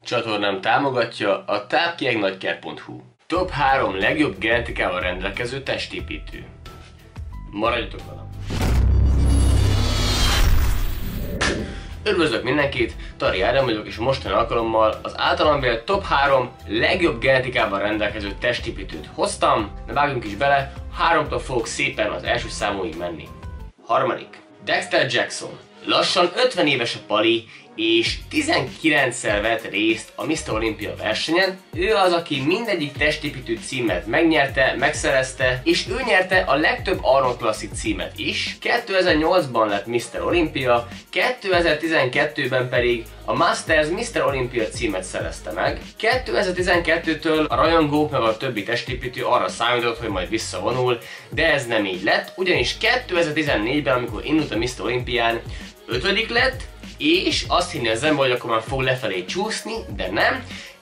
Csatornám támogatja a tápkiegnagyker.hu. Top 3 legjobb genetikával rendelkező testépítő. Maradjatok velem! Üdvözlök mindenkit, Tari Ádám vagyok, és mostani alkalommal az általam vélt top 3 legjobb genetikával rendelkező testépítőt hoztam, de vágjunk is bele, 3-tól fogok szépen az első számúig menni. Harmadik, Dexter Jackson. Lassan 50 éves a pali, és 19-szer vett részt a Mr. Olympia versenyen. Ő az, aki mindegyik testépítő címet megnyerte, megszerezte, és ő nyerte a legtöbb Arnold Classic címet is. 2008-ban lett Mr. Olympia, 2012-ben pedig a Masters Mr. Olympia címet szerezte meg. 2012-től a rajongók meg a többi testépítő arra számított, hogy majd visszavonul, de ez nem így lett, ugyanis 2014-ben, amikor indult a Mr. Olympián, 5. lett, és azt hinni az ember, hogy akkor már fog lefelé csúszni, de nem.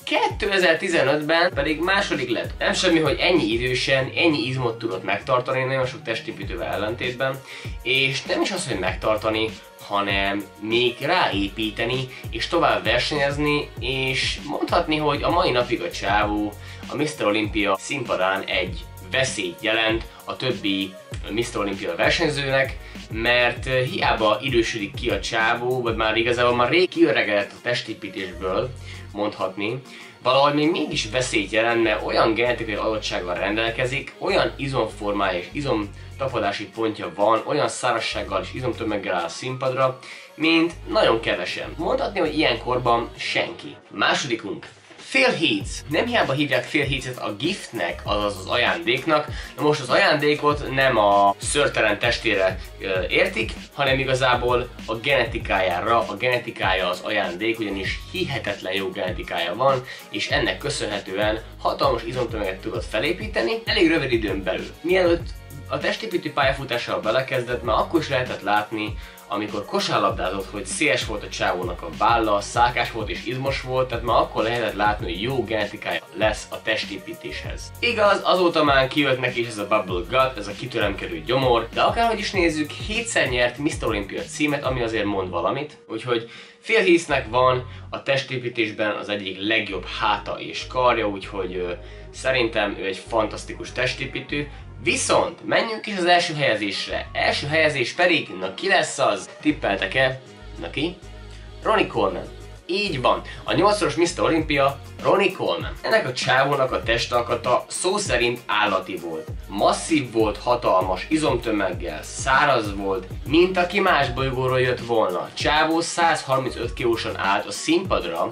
2015-ben pedig második lett. Nem semmi, hogy ennyi idősen, ennyi izmot tudott megtartani nagyon sok testépítővel ellentétben, és nem is az, hogy megtartani, hanem még ráépíteni, és tovább versenyezni, és mondhatni, hogy a mai napig a csávó a Mr. Olympia színpadán egy veszélyt jelent a többi Mr. Olympia versenyzőnek, mert hiába idősödik ki a csávó, vagy már igazából már rég kiöregedett a testépítésből, mondhatni, valahogy még mégis veszélyt jelent, mert olyan genetikai adottsággal rendelkezik, olyan izomformája és izomtapadási pontja van, olyan szárazsággal és izomtömeggel áll a színpadra, mint nagyon kevesen. Mondhatni, hogy ilyenkorban senki. Másodikunk, Phil Heath. Nem hiába hívják Phil Heath-et a giftnek, azaz az ajándéknak. Na most az ajándékot nem a szőrtelen testére értik, hanem igazából a genetikájára. A genetikája az ajándék, ugyanis hihetetlen jó genetikája van, és ennek köszönhetően hatalmas izomtömeget tudott felépíteni elég rövid időn belül. Mielőtt a testépítő pályafutásába belekezdett, már akkor is lehetett látni, amikor kosárlabdázott, hogy széles volt a csávónak a válla, szákás volt és izmos volt, tehát már akkor lehetett látni, hogy jó genetikája lesz a testépítéshez. Igaz, azóta már kijött neki is ez a bubble gut, ez a kitöremkedő gyomor, de akárhogy is nézzük, 7-szer nyert Mr. Olympia címet, ami azért mond valamit, úgyhogy Phil Heathnek van a testépítésben az egyik legjobb háta és karja, úgyhogy szerintem ő egy fantasztikus testépítő. Viszont menjünk is az első helyezésre. Első helyezés pedig, na ki lesz az? Tippeltek-e? Na ki? Ronnie Coleman. Így van, a 8-szoros Mr. Olympia Ronnie Coleman. Ennek a csávónak a testalkata szó szerint állati volt. Masszív volt, hatalmas izomtömeggel, száraz volt, mint aki más bolygóról jött volna. Csávó 135 kilósan állt a színpadra,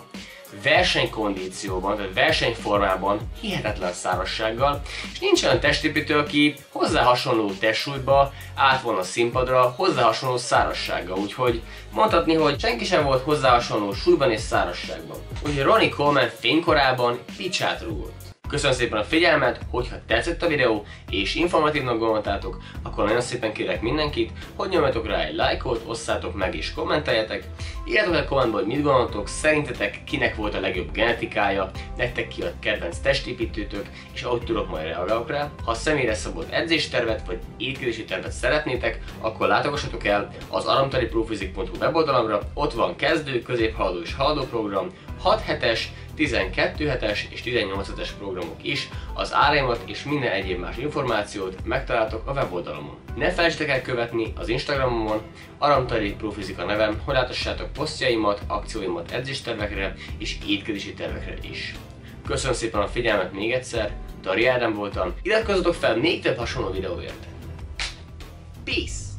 versenykondícióban, tehát versenyformában, hihetetlen szárazsággal, és nincs olyan testépítő, aki hozzá hasonló testsúlyba állt volna a színpadra, hozzá hasonló szárazsággal, úgyhogy mondhatni, hogy senki sem volt hozzá hasonló súlyban és szárazságban. Úgyhogy Ronnie Coleman fénykorában picsát rúgott. Köszönöm szépen a figyelmet, hogyha tetszett a videó és informatívnak gondoltátok, akkor nagyon szépen kérek mindenkit, hogy nyomjatok rá egy lájkot, osszátok meg és kommenteljetek. Írjátok el kommentben, hogy mit gondoltok, szerintetek kinek volt a legjobb genetikája, nektek ki a kedvenc testépítőtök, és ahogy tudok, majd reagálok rá. Ha személyre szabott edzéstervet vagy étkezési tervet szeretnétek, akkor látogassatok el az aramtariprofizik.hu weboldalamra, ott van kezdő, középhaladó és haladó program, 6 hetes, 12 hetes és 18 hetes programok is, az áraimat és minden egyéb más információt megtaláltok a weboldalamon. Ne felejtsetek el követni az Instagramomon, aramtariprofizik a nevem, hogy látassátok posztjaimat, akcióimat edzéstervekre és étkezési tervekre is. Köszönöm szépen a figyelmet még egyszer, Tari Ádám voltam, iratkozzatok fel még több hasonló videóért. Peace!